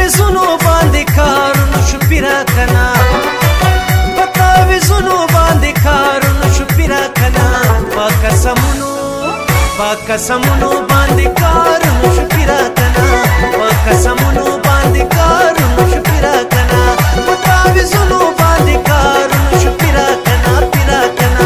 تعویذونو باندې کارونه شو پیرا کنا په تعویذونو باندې کارونه شو پیرا کنا په قسمونو باندې کارونه شو پیرا کنا په قسمونو باندې کارونه شو پیرا کنا په تعویذونو باندې کارونه شو پیرا کنا پیرا کنا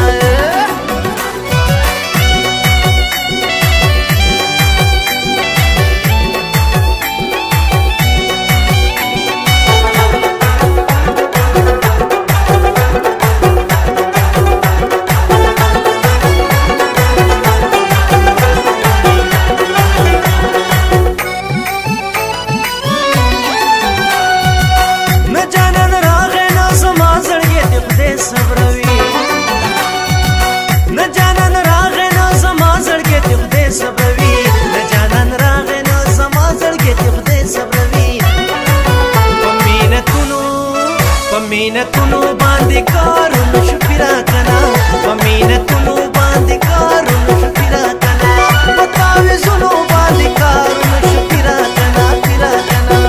مینتونو باندې کارونه شو پیرا کنا په مینتونو باندې کارونه شو پیرا کنا په تعویذونو باندې کارونه شو پیرا کنا پیرا کنا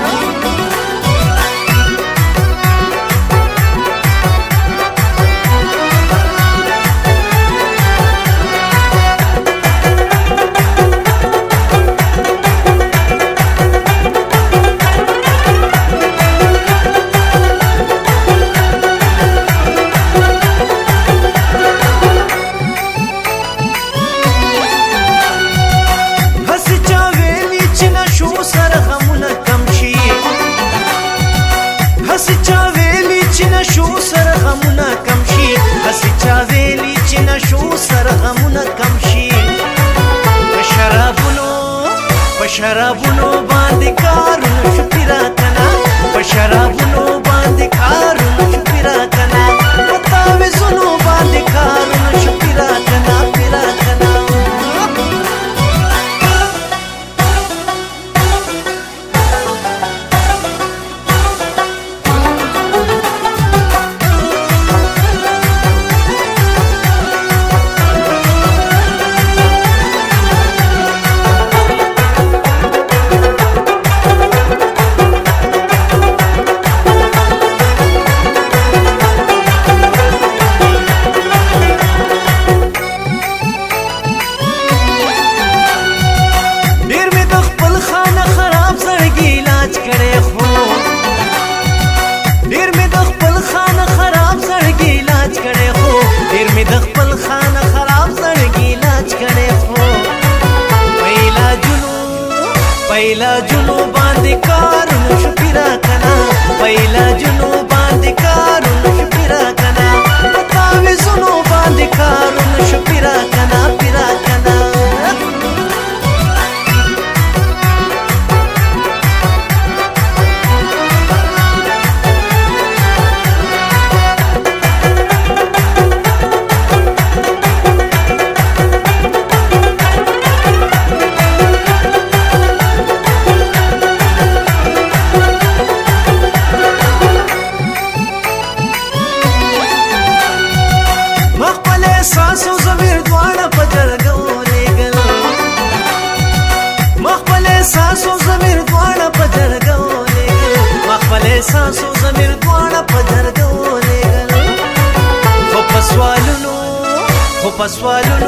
شو سر غمونه کم شي هسې چا ویلي چې نشو سر غمونه کم شي په شرابونو باندې کارونه شو پیرا کنا په شرابونو باندې کارونه شو پیرا کنا په تعویذونو باندې کارونه شو پیرا کنا پیرا کنا علاجونو باندې کارونه شو پیرا کنا په علاجونو باندې کارونه شو پیرا کنا په تعویذونو باندې کارونه شو پیرا کنا پیرا کنا ساسو زمیر دواړه په جرګو لېږل خو په سوالونو